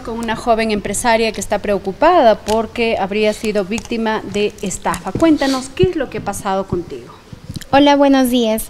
con una joven empresaria que está preocupada porque habría sido víctima de estafa. Cuéntanos, ¿qué es lo que ha pasado contigo? Hola, buenos días.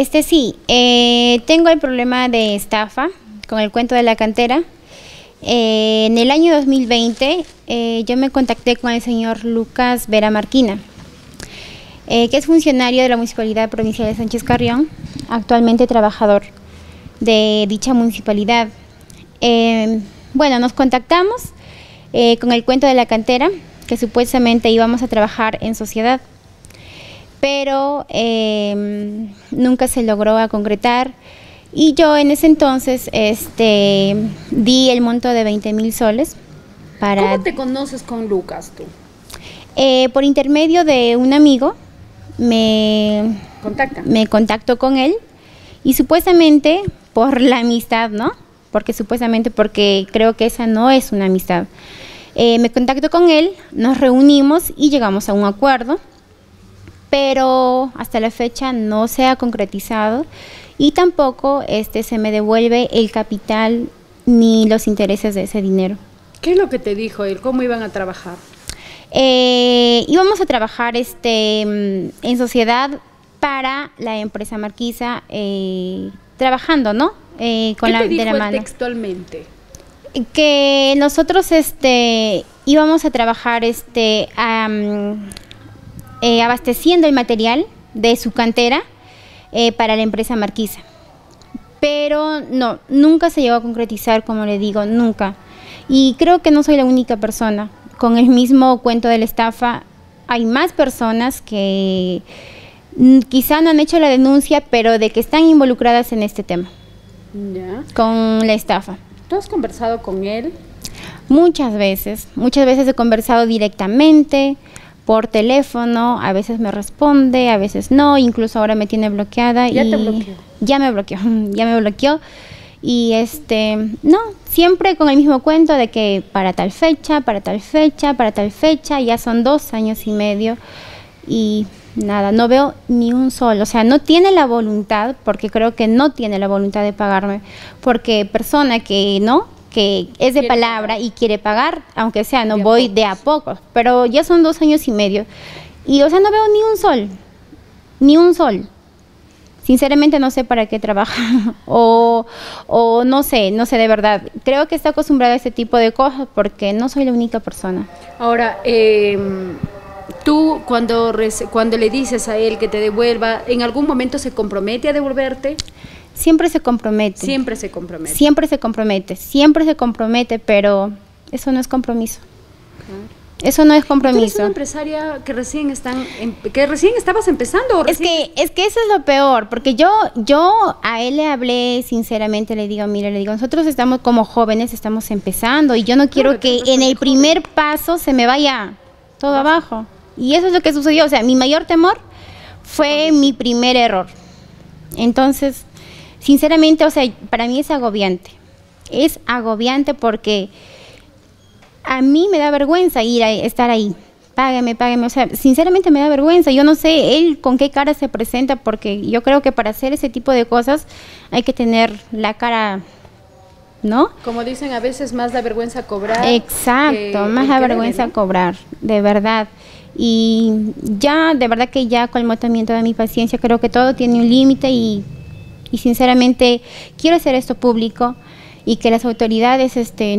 Tengo el problema de estafa con el cuento de la cantera. En el año 2020 yo me contacté con el señor Lucas Vera Marquina, que es funcionario de la Municipalidad Provincial de Sánchez Carrión, actualmente trabajador de dicha municipalidad. Bueno, nos contactamos con el cuento de la cantera, que supuestamente íbamos a trabajar en sociedad, pero nunca se logró concretar. Y yo en ese entonces di el monto de 20.000 soles para... ¿Cómo te conoces con Lucas tú? Por intermedio de un amigo me contacto con él, y supuestamente por la amistad, ¿no? Porque creo que esa no es una amistad. Me contacto con él, nos reunimos y llegamos a un acuerdo, pero hasta la fecha no se ha concretizado. Y tampoco se me devuelve el capital ni los intereses de ese dinero. ¿Qué es lo que te dijo él? ¿Cómo iban a trabajar? Íbamos a trabajar en sociedad para la empresa Marquisa, trabajando, ¿no? Con ¿Qué te dijo él textualmente? Que nosotros íbamos a trabajar abasteciendo el material de su cantera para la empresa Marquisa, pero no, nunca se llegó a concretizar, como le digo, nunca. Y creo que no soy la única persona. Con el mismo cuento de la estafa, hay más personas que quizá no han hecho la denuncia, pero de que están involucradas en este tema, ya, con la estafa. ¿Tú has conversado con él? Muchas veces he conversado directamente, por teléfono, a veces me responde, a veces no, incluso ahora me tiene bloqueada. ¿Ya te bloqueó? Ya me bloqueó. Y no, siempre con el mismo cuento de que para tal fecha, ya son 2 años y medio y nada, no veo ni un sol. O sea, no tiene la voluntad, porque creo que no tiene la voluntad de pagarme, porque persona que es de palabra y quiere pagar, aunque sea, no voy de a poco, pero ya son 2 años y medio y, o sea, no veo ni un sol. Sinceramente no sé para qué trabaja o no sé de verdad. Creo que está acostumbrada a ese tipo de cosas porque no soy la única persona. Ahora, tú cuando le dices a él que te devuelva, ¿en algún momento se compromete a devolverte? Siempre se compromete. Siempre se compromete. Siempre se compromete, pero eso no es compromiso. Claro. Eso no es compromiso. ¿Tú eres una empresaria que recién estabas empezando? ¿O recién? Es que eso es lo peor, porque yo a él le hablé sinceramente, le digo, nosotros estamos como jóvenes, estamos empezando, y yo no quiero que en el primer paso se me vaya todo abajo. Y eso es lo que sucedió. O sea, mi mayor temor fue mi primer error. Entonces, sinceramente, o sea, para mí es agobiante. Es agobiante porque a mí me da vergüenza estar ahí. Págame. O sea, sinceramente me da vergüenza. Yo no sé él con qué cara se presenta, porque yo creo que para hacer ese tipo de cosas hay que tener la cara, ¿no? Como dicen, a veces más da vergüenza cobrar. Exacto, más da vergüenza cobrar, de verdad. Y ya, de verdad que ya colmó también toda mi paciencia. Creo que todo tiene un límite y sinceramente quiero hacer esto público y que las autoridades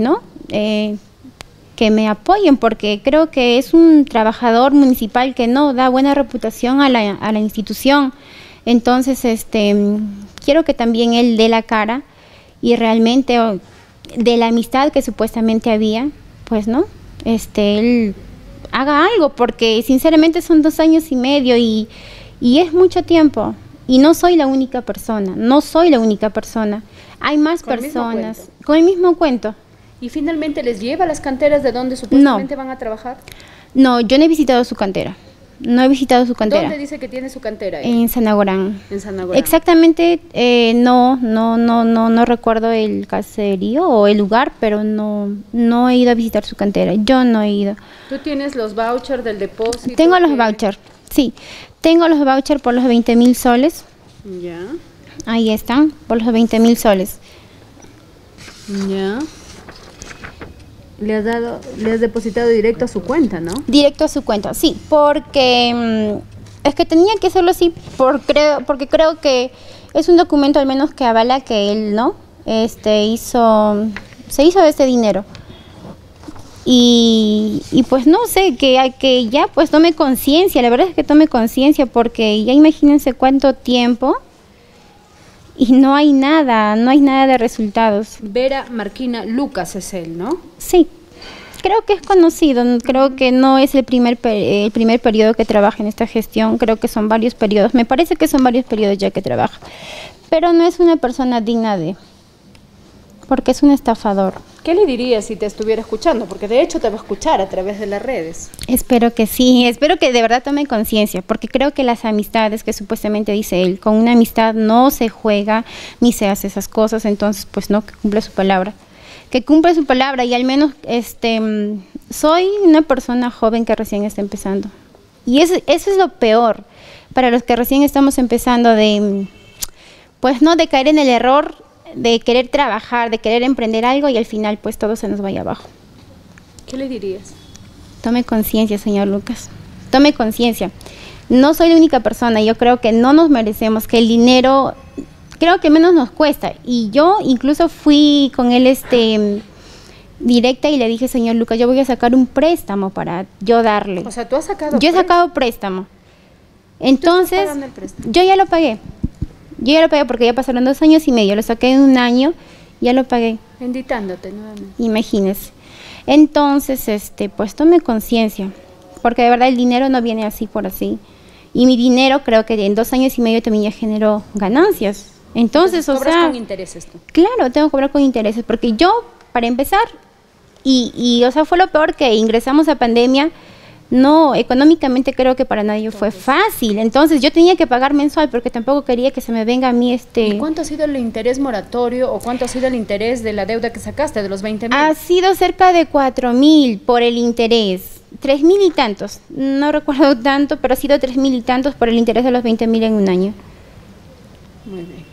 que me apoyen, porque creo que es un trabajador municipal que no da buena reputación a la institución. Entonces quiero que también él dé la cara y realmente de la amistad que supuestamente había, pues no, él haga algo, porque sinceramente son 2 años y medio y es mucho tiempo. Y no soy la única persona, Hay más personas con el mismo cuento. ¿Y finalmente les lleva a las canteras de donde supuestamente van a trabajar? No, yo no he visitado su cantera. ¿Dónde dice que tiene su cantera? En Sanagorán. En Sanagorán. Exactamente, no recuerdo el caserío o el lugar, pero no he ido a visitar su cantera. Yo no he ido. ¿Tú tienes los vouchers del depósito? Tengo los vouchers, sí. Tengo los vouchers por los 20.000 soles. Ya. Ahí están, por los 20.000 soles. Ya. Le has depositado directo a su cuenta, ¿no? Directo a su cuenta, sí, porque es que tenía que hacerlo así porque creo que es un documento al menos que avala que él, ¿no? Se hizo de este dinero. Y pues no sé, que ya pues tome conciencia, la verdad es que tome conciencia porque ya imagínense cuánto tiempo y no hay nada de resultados. Vera Marquina Lucas es él, ¿no? Sí, creo que es conocido, creo que no es el primer periodo que trabaja en esta gestión, creo que son varios periodos, me parece que son varios periodos ya que trabaja, pero no es una persona digna de, porque es un estafador. ¿Qué le dirías si te estuviera escuchando? Porque de hecho te va a escuchar a través de las redes. Espero que sí, espero que de verdad tome conciencia, porque creo que las amistades que supuestamente dice él, con una amistad no se juega ni se hace esas cosas, entonces pues no, que cumple su palabra. Que cumple su palabra y al menos soy una persona joven que recién está empezando. Y eso es lo peor para los que recién estamos empezando pues no de caer en el error de querer trabajar, de querer emprender algo y al final pues todo se nos vaya abajo. ¿Qué le dirías? Tome conciencia, señor Lucas. Tome conciencia. No soy la única persona. Yo creo que no nos merecemos, que el dinero, creo que menos nos cuesta. Y yo incluso fui con él directa y le dije, señor Lucas, yo voy a sacar un préstamo para yo darle. O sea, ¿tú has sacado Yo he sacado préstamo. Entonces, ¿tú estás pagando el préstamo? yo ya lo pagué. Yo ya lo pagué porque ya pasaron 2 años y medio. Lo saqué en 1 año, ya lo pagué. Enditándote nuevamente. Imagínese. Entonces, pues tome conciencia, porque de verdad el dinero no viene así por así. Y mi dinero creo que en 2 años y medio también ya generó ganancias. Entonces, ¿cobras con intereses tú? Claro, tengo que cobrar con intereses, porque yo, para empezar, o sea, fue lo peor que ingresamos a pandemia. No, económicamente creo que para nadie fue fácil. Entonces yo tenía que pagar mensual porque tampoco quería que se me venga a mí ¿Y cuánto ha sido el interés moratorio o cuánto ha sido el interés de la deuda que sacaste de los 20.000? Ha sido cerca de 4.000 por el interés. 3.000 y tantos. No recuerdo tanto, pero ha sido 3.000 y tantos por el interés de los 20.000 en 1 año. Muy bien.